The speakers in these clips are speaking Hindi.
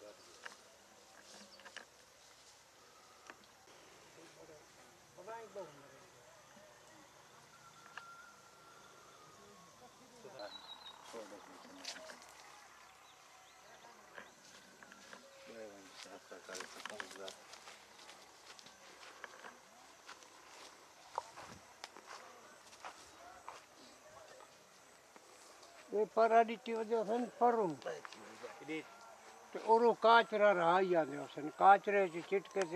ये पराडिटी वजह से फरुम तो ओरो काचरा रहा ही आने उसन काचरे ची चिटके से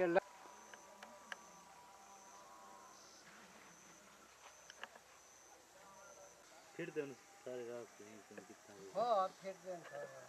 फिर देन सारे रात कितना हां फिर देन सारे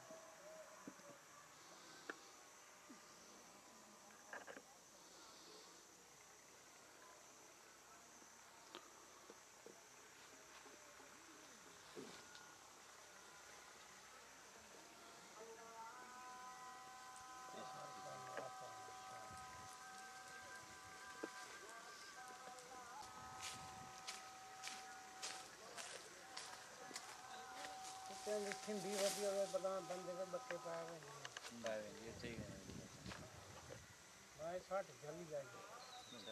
ठंडी होती है बना बंदे के बच्चे पाए हुए हैं ये ठीक है भाई 60 जल्दी जाएगी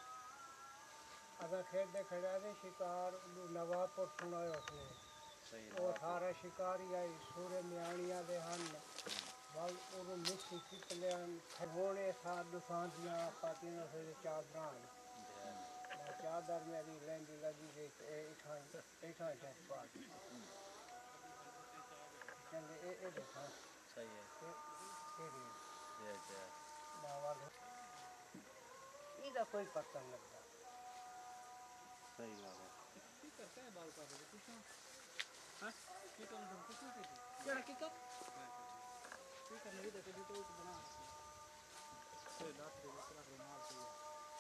अगर खेत दे खड़ा दे शिकार नवाब पर सुनाया उसने सही वो सारे शिकारी आई सूर्य म्याणिया दे हन बल और मिक्सी कितलेन खरगोने साथ दुसांतियां पातियां से चादरां चादर मेरी लेंदी लगी गई इठा जब पास ये देखो सही है ये बावल इधर कोई पता नहीं लगता सही बात है की करते हैं बाल काटने कुछ हां की करना हम कुछ नहीं क्या हकीकत की करने की देखो तो बना से लाख रुमाल चाहिए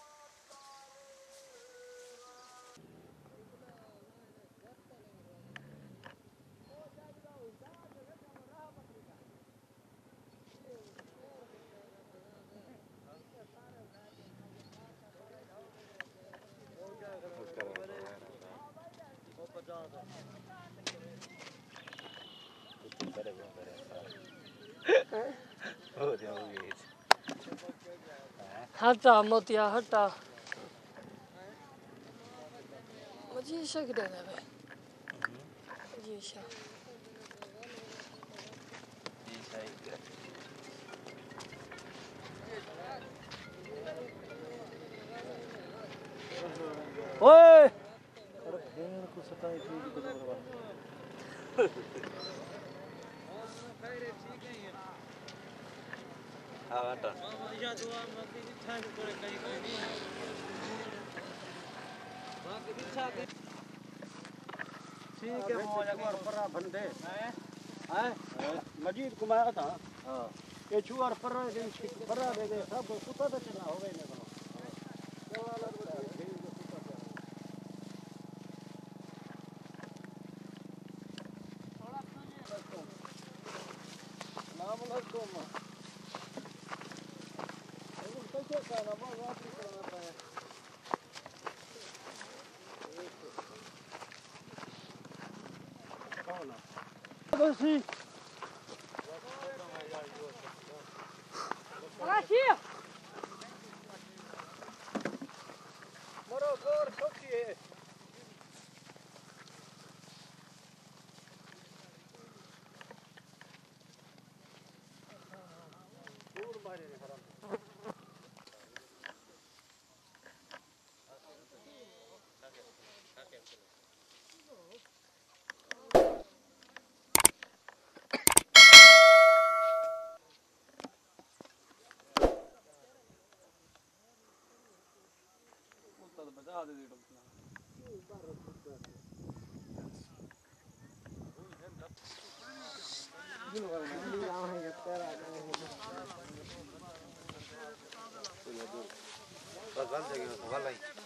हटा मोतिया हटा मुझे शक दे रहा है जी शक जी सही ओए अरे भेड़ को सताई थी कि बराबर हां हटा या दुआ मत की छान करे कहीं कहीं नहीं बाकी इच्छा ठीक है वो एक बार परा बंदे हैं मजीद कुमार था हां ये छुआर परा दिन परा दे गए सब कुत्ता तो चला हो गए ने बसी आशिया मरो गोर सोची है दूर मारे ने हराम बजा दे दे बस बंद है कि